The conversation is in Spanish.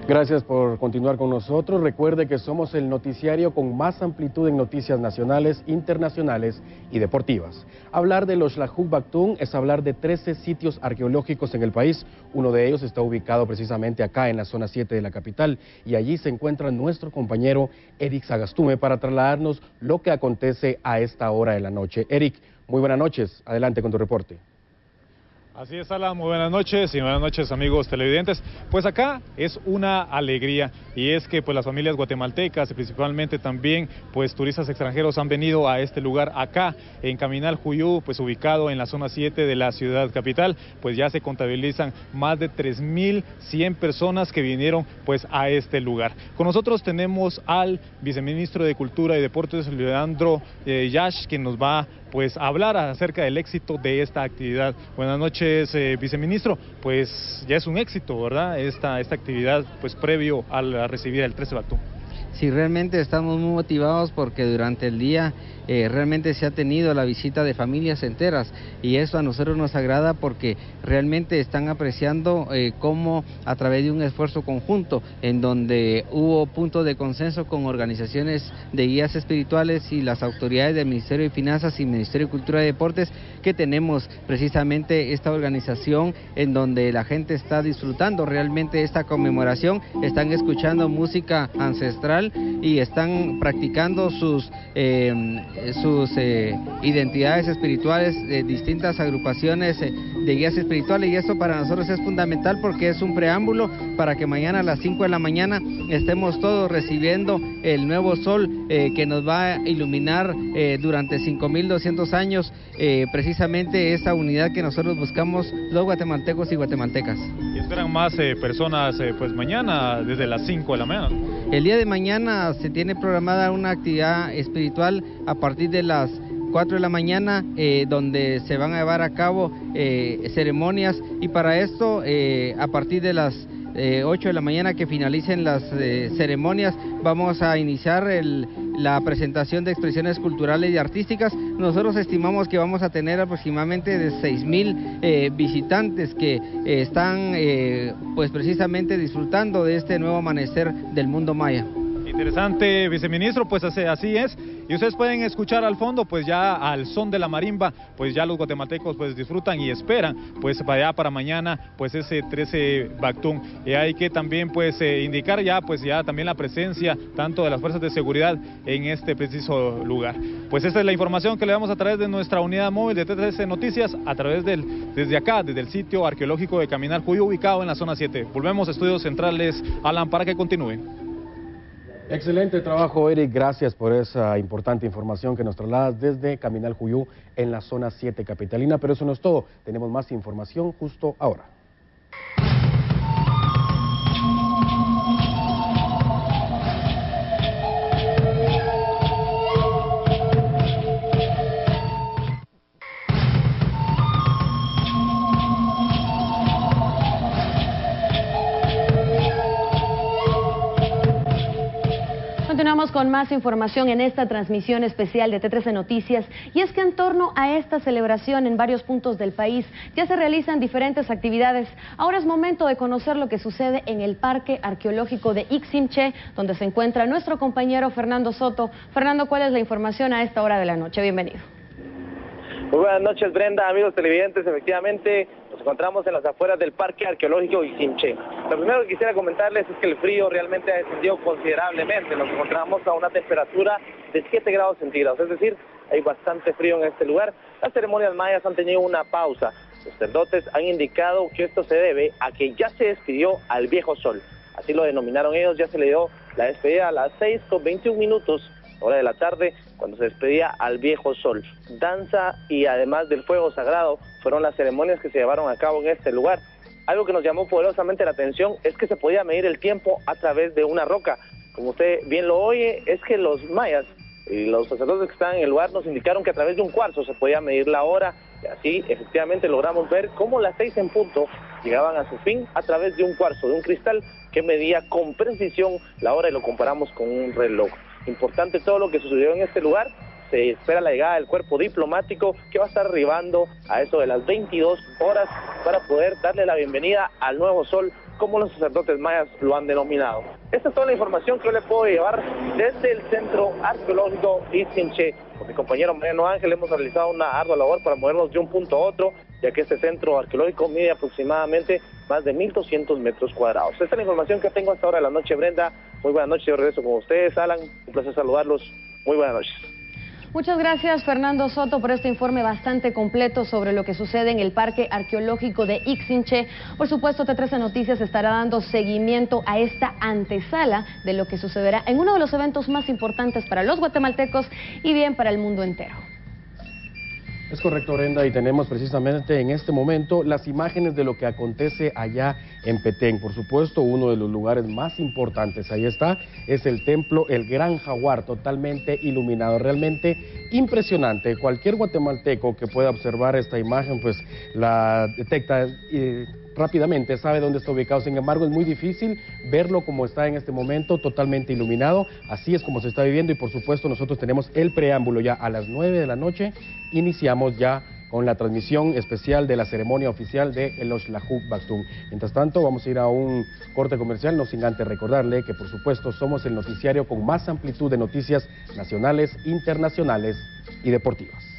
Gracias por continuar con nosotros. Recuerde que somos el noticiario con más amplitud en noticias nacionales, internacionales y deportivas. Hablar de los Xlajú Bactún es hablar de 13 sitios arqueológicos en el país. Uno de ellos está ubicado precisamente acá en la zona 7 de la capital y allí se encuentra nuestro compañero Eric Sagastume para trasladarnos lo que acontece a esta hora de la noche. Eric, muy buenas noches. Adelante con tu reporte. Así es, Alan, muy buenas noches y buenas noches, amigos televidentes. Pues acá es una alegría y es que pues las familias guatemaltecas y principalmente también pues turistas extranjeros han venido a este lugar acá en Caminal Juyú, pues ubicado en la zona 7 de la ciudad capital. Pues ya se contabilizan más de 3.100 personas que vinieron pues a este lugar. Con nosotros tenemos al viceministro de Cultura y Deportes, Leandro Yash, que nos va pues a hablar acerca del éxito de esta actividad. Buenas noches, viceministro. Pues ya es un éxito, ¿verdad? Esta actividad pues previo a recibir el 13 Bactún. Sí, realmente estamos muy motivados porque durante el día realmente se ha tenido la visita de familias enteras y eso a nosotros nos agrada porque realmente están apreciando cómo a través de un esfuerzo conjunto en donde hubo puntos de consenso con organizaciones de guías espirituales y las autoridades del Ministerio de Finanzas y Ministerio de Cultura y Deportes, que tenemos precisamente esta organización en donde la gente está disfrutando realmente esta conmemoración, están escuchando música ancestral y están practicando sus identidades espirituales de distintas agrupaciones de guías espirituales, y eso para nosotros es fundamental porque es un preámbulo para que mañana a las 5 de la mañana estemos todos recibiendo el nuevo sol que nos va a iluminar durante 5.200 años, precisamente esa unidad que nosotros buscamos los guatemaltecos y guatemaltecas. Y esperan más personas pues mañana desde las 5 de la mañana. El día de mañana se tiene programada una actividad espiritual a partir de las 4 de la mañana, donde se van a llevar a cabo ceremonias, y para esto a partir de las 8 de la mañana que finalicen las ceremonias vamos a iniciar la presentación de expresiones culturales y artísticas. Nosotros estimamos que vamos a tener aproximadamente de 6.000 visitantes que están pues precisamente disfrutando de este nuevo amanecer del mundo maya. Interesante, viceministro, pues así es. Y ustedes pueden escuchar al fondo, pues ya al son de la marimba, pues ya los guatemaltecos pues disfrutan y esperan, pues para mañana, pues ese 13 Bactún. Y hay que también pues indicar ya también la presencia tanto de las fuerzas de seguridad en este preciso lugar. Pues esta es la información que le damos a través de nuestra unidad móvil de T13 Noticias, a través desde acá, desde el sitio arqueológico de Caminal Juyú, ubicado en la zona 7. Volvemos a Estudios Centrales, Alan, para que continúen. Excelente trabajo, Eric. Gracias por esa importante información que nos trasladas desde Caminal Juyú en la zona 7 capitalina. Pero eso no es todo. Tenemos más información justo ahora. Continuamos con más información en esta transmisión especial de T13 Noticias, y es que en torno a esta celebración en varios puntos del país ya se realizan diferentes actividades. Ahora es momento de conocer lo que sucede en el Parque Arqueológico de Iximché, donde se encuentra nuestro compañero Fernando Soto. Fernando, ¿cuál es la información a esta hora de la noche? Bienvenido. Muy buenas noches, Brenda, amigos televidentes. Efectivamente, nos encontramos en las afueras del Parque Arqueológico Iximché. Lo primero que quisiera comentarles es que el frío realmente ha descendido considerablemente. Nos encontramos a una temperatura de 7 grados centígrados, es decir, hay bastante frío en este lugar. Las ceremonias mayas han tenido una pausa. Los sacerdotes han indicado que esto se debe a que ya se despidió al viejo sol. Así lo denominaron ellos, ya se le dio la despedida a las 6:21 hora de la tarde, cuando se despedía al viejo sol. Danza y además del fuego sagrado fueron las ceremonias que se llevaron a cabo en este lugar. Algo que nos llamó poderosamente la atención es que se podía medir el tiempo a través de una roca. Como usted bien lo oye, es que los mayas y los sacerdotes que estaban en el lugar nos indicaron que a través de un cuarzo se podía medir la hora, y así efectivamente logramos ver cómo las 6 en punto llegaban a su fin a través de un cuarzo, de un cristal que medía con precisión la hora, y lo comparamos con un reloj. Importante todo lo que sucedió en este lugar. Se espera la llegada del cuerpo diplomático, que va a estar arribando a eso de las 22 horas para poder darle la bienvenida al nuevo sol como los sacerdotes mayas lo han denominado. Esta es toda la información que yo le puedo llevar desde el Centro Arqueológico Ixinché. Con mi compañero Mariano Ángel hemos realizado una ardua labor para movernos de un punto a otro, ya que este centro arqueológico mide aproximadamente más de 1.200 metros cuadrados. Esta es la información que tengo hasta ahora de la noche, Brenda. Muy buenas noches, yo regreso con ustedes. Alan, un placer saludarlos. Muy buenas noches. Muchas gracias, Fernando Soto, por este informe bastante completo sobre lo que sucede en el Parque Arqueológico de Ixinché. Por supuesto, T13 Noticias estará dando seguimiento a esta antesala de lo que sucederá en uno de los eventos más importantes para los guatemaltecos y bien para el mundo entero. Es correcto, Brenda, y tenemos precisamente en este momento las imágenes de lo que acontece allá en Petén. Por supuesto, uno de los lugares más importantes, ahí está, es el templo El Gran Jaguar, totalmente iluminado, realmente impresionante. Cualquier guatemalteco que pueda observar esta imagen, pues la detecta rápidamente, sabe dónde está ubicado. Sin embargo, es muy difícil verlo como está en este momento, totalmente iluminado. Así es como se está viviendo y por supuesto nosotros tenemos el preámbulo ya a las 9 de la noche. Iniciamos ya con la transmisión especial de la ceremonia oficial de el Oxlajuc Bactún. Mientras tanto, vamos a ir a un corte comercial, no sin antes recordarle que por supuesto somos el noticiario con más amplitud de noticias nacionales, internacionales y deportivas.